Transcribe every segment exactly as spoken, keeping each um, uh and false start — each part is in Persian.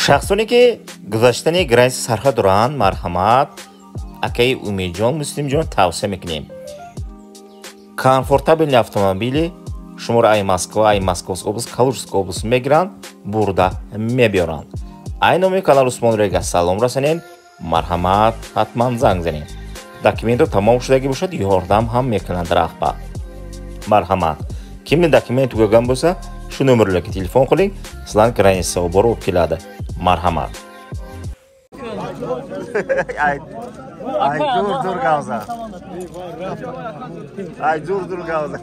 шахсоне ки гузаштани граниси сарҳад доранд марҳамат акаи умидҷон муслимҷон тавсия мекунем комфортабелни автомобили шуморо ай Москва ай Московская область Калужская область мегиранд бурда мебиёранд ай номи канал Усмонрега салом расонед марҳамат ҳатман занг занед документро тамом шудагӣ бошад ёрдам ҳам мекунанд раҳбар марҳамат кимни документ тугаган бўлса шу номерларга телефон қилинг силан граниса оборот келadi marhamat. Ay, ay dur dur gavza. Ay dur dur gavza.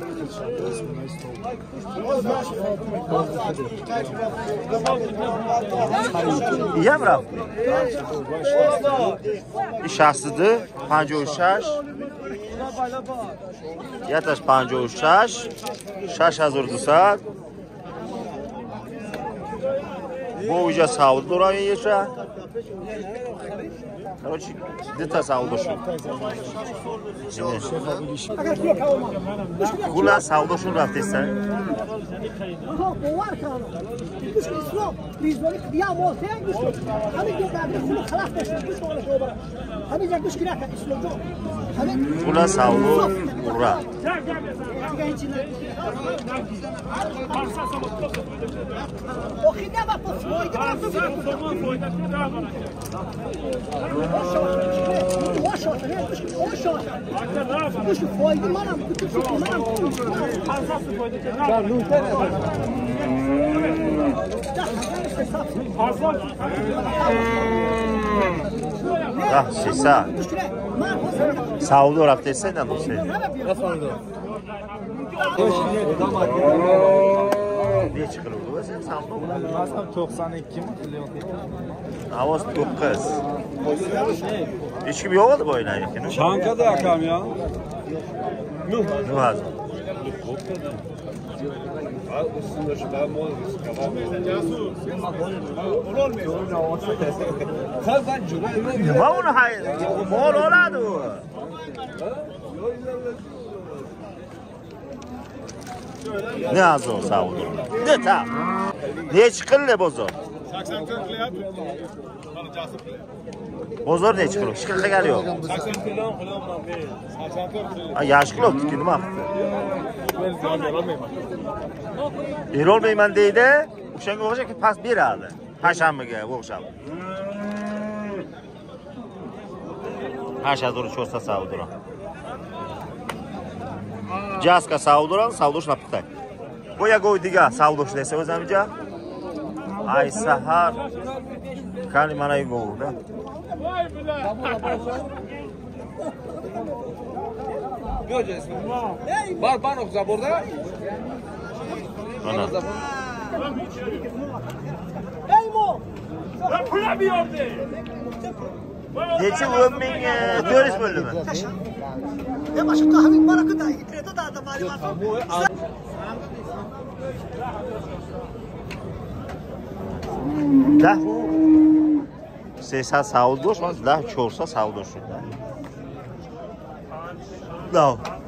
İyam raf. İşasıdı panjah u shash. Yatash panjah u shash. shash hazor dusad. Bo'yicha savdo do'rayin yesha. Короче, где-то savdo shu. Kula savdo shu raftesa. Kula savdo ura. Ah, c'est ça. Savdo raftesa ne do'stlar? Ne chiqildi bu sen savdo? Masam to'qson ikki ming qilyapti. Ovoz to'qqiz. Hech kim yo'q edi bu o'ylayotgan. Shankada akam ya. Nuh. Nuh. Nima uni hayır? Mol oladi u. Ne azon savdo? Ne ta? Ne chiqildi bozor? sakson to'rt qilyapti. Mana jasib. Bozor ne chiqildi? Hech qilgani yo'q. sakson kilon qilyapman men. sakson to'rt. Ha, yaxshi qilibdi, nima qildi? Berolmayman deydi. O'shanga o'xshaki past beradi. Hashamga o'xshab. Hashadur cho'sta savdura. Jaska savdura, savdosh napta. Bu yagoy diga savdosh desa o'zimcha. Ay sahar. Qani mana yugurda. Voy bilan. Göreceğiz. Var var o zaborda. Ana. Eymo. Ben pula bir orada. Neçe ömmin dörüs bölümü? Ya başka kahve barakı da gidiyor da da bari var. Da. Sesa savdosh, da cho'rsa savdosh. Da.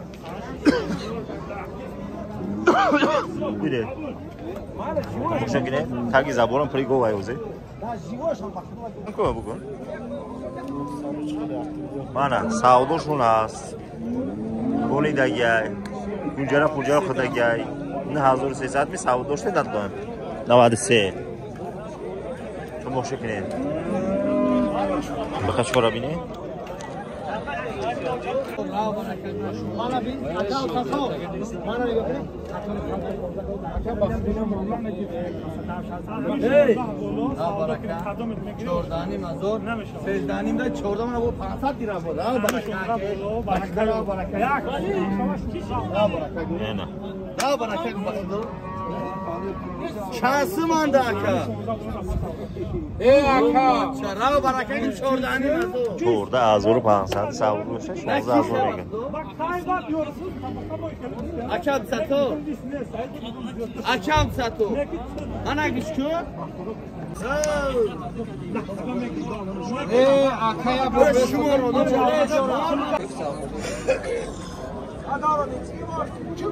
Bire. O'shagina tagi zaborim prigovay o'zi. Nima bugun? Mana savdo shunas. Bo'lidagi, kunjara pujara qidagi, ne hazır sesat mi savdo shte daddan. noventa se. Shum o'shagina. Baqash korabine. Mana bir atal tasavvur. Mana ne göre? Hey! Baraka. Jordani mazor. Sezdani da chorda mana bu pansat dira bola. Baraka. Baraka baraka. Baraka. Ne? Da baraka basdo. Şansı manda aka. Ey aka. Çara baraka chordani mazor. Chorda azor pansat savur o'sha, shunga azor ekan. Bak kayba diyorsunuz. Akam sato. Akam sato. Ana güçkü. Ey akaya bu şumar onu.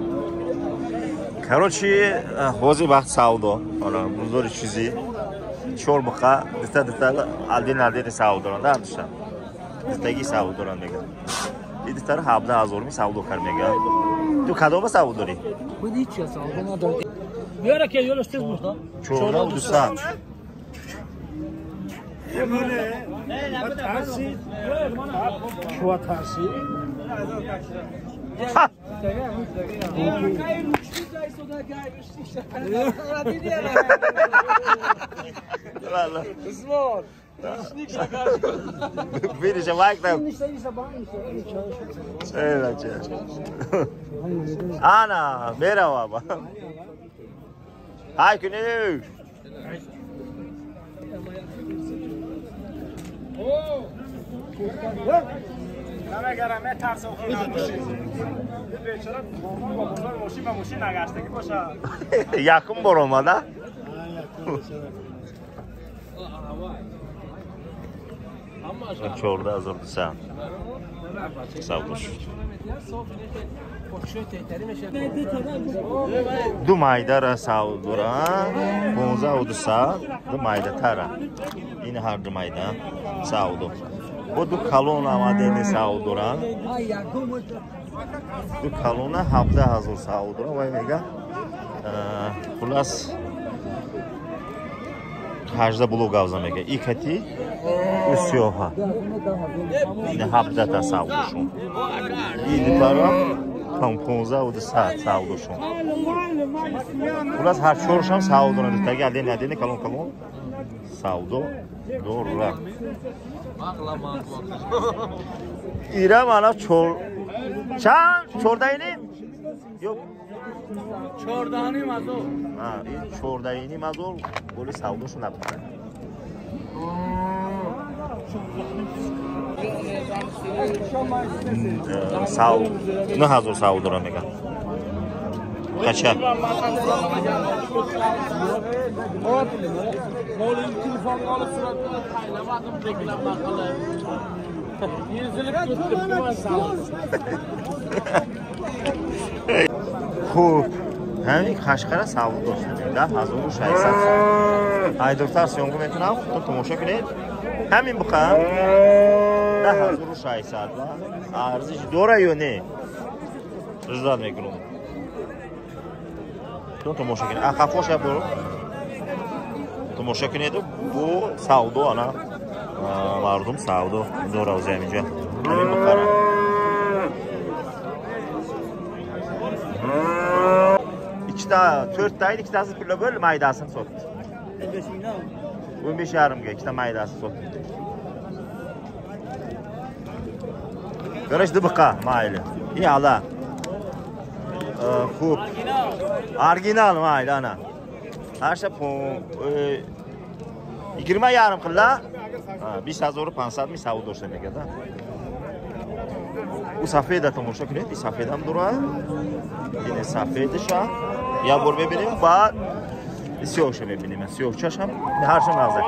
Короче, hozir vaqt savdo. Mana buzor chizi. چور بخا دسته دسته الدین الدین سعود دارن در داشتن دستگی سعود دارن میگن این دسته رو هفده هزار می سعود کار میگن تو کدام سعود داری؟ خود هیچ چیز سعود نداره بیاره که یولش تیز بود چور و دوستان ترسی شو ترسی Valla. Vedi c'è Mike da. Evet c'è. Ana, merhaba baba. Hay günü. همه گرمه ترس و خونه داشتی بیچاره با بزرگ ماشین و ماشین نگشتگی باشه Yakın boromada. Çorda hazırdı sen. Sağ ol. دو مایده را ساو دوران پونزه و دو سا دو مایده تره این هر دو مایده ساو دو bu دو kalon آمده نه ساو دوران دو kalon هفته هزار ساو دوران وای میگه خلاص هجده بلوگ آوزا میگه ای کتی و سیوها این هفته تا ساو دوشون این دو طرف tam پونزده و دو ساعت ساو دوشون خلاص هر چورش هم ساو دوران دیگه الدین الدین kalon kalon ساو دو doğru lan. İrem ana çor. Çan çordayını? Yok. چهاردهانی مزور Ha, این çordayını mazor böyle savduşun yaptı. Sağ ne hazır sağ duran mega. Kaça? Moğol'un telefonunu alıp suratına kaynamadım reklam bakalı. Yüzülük götürüp duman sağ ol. Xo'p, همین Qashqara savdo do'stlar, hozir shaysan. Haydortar so'nggi metrdan xuddi tomosha qilib, همین buqam ده هزار و ششصد ارزش داره یا نه؟ رضا میکنم. تو تماشا کنید. اخفاش برو. تماشا کنید بو سعودو انا مردم سعودو داره از اینجا. همین بخره. iki ta dört tayın iki tası pülle böl maydasını sot. on beş yarım ge iki ta maydası sot. Görüş dıbıqa maylı. İyi ala. Xo'p. Original maylı ana. Her şey yigirma yarım qilla. besh hazar pansad mi savdo do'shta megada. U safeda tomosha kunid, safedam dura. Yine safedisha. Ya bor bebinیم بعد سیاهش ببینیم. سیاهش هم هر چه نازک.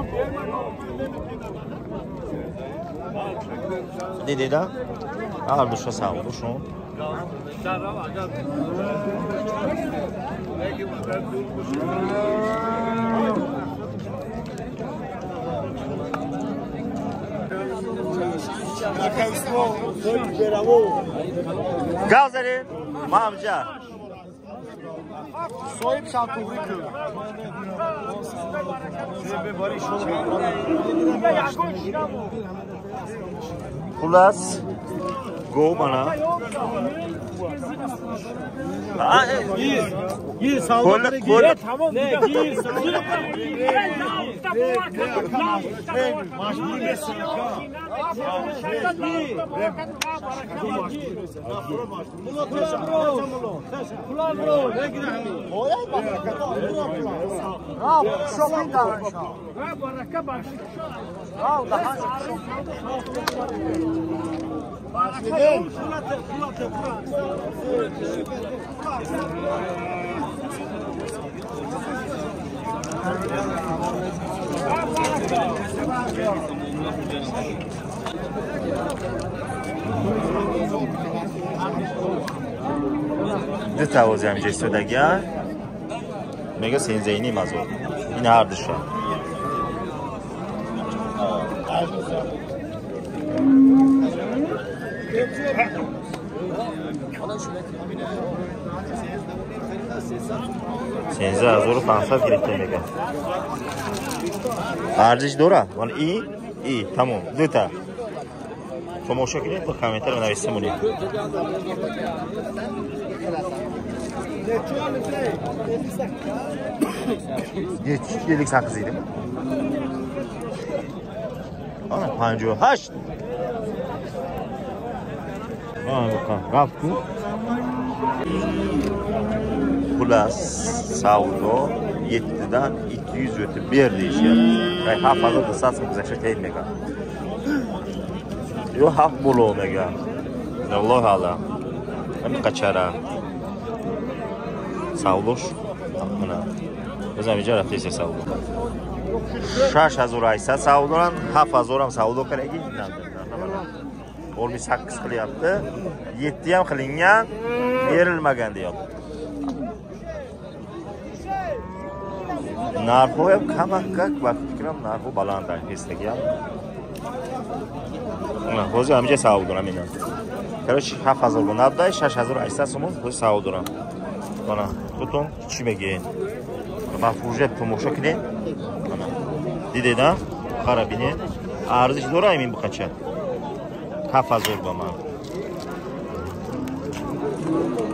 دیدید؟ هر دوشا سعودشون. Gazzerin, mamca. Soyup şartlığı kıl. Şöyle bari şöyle. Xullas go bana. Gir. Gir sağlıkları gir. Tamam. Ne gir sağlıkları gir. Majbur nesin? Kulağın bro. Ne gidelim? Bravo, şokun da. Baraka başı. Bravo, daha. Başlayın. Kulağın, kulağın, ده توازیم جستودگی میگه سینزینی مزور این هر دشا سیزده هزار و پانصد گرفته میگه. ارزش داره. ولی ای ای تمام دو تا. تماشا کنید تو کامنتر بنویسید مونی. یه sakkiz idi. Ana panjah و هشت. Ana bakalım. Qapti. Xullas savdo yettidan ikki yuz o'tib ber deyishyapti. Ay haftada satsa bizga tegmagan. Yo haq bo'lmagan. Alloh alam. Ham qachara. Savdosh. Mana. Bizam ijara tez savdo. شش هزار و هشتصد savdodan هفت هزار ham savdo kerak ekan. o'n sakkiz qilyapti. yetti ham qilingan, berilmagan deyapti. Narxi ham kamakak, vaqt fikrim narxi baland hestagan. Mana hozir hamja savdodan meni. Короче, هفت هزار navday شش هزار و هشتصد so'm bu savdodan. Mana butun kichmagan. Mafrujat tomosha qiling. Mana. Dideda qarabini arzish do'raymen bu qancha. هفت هزار با من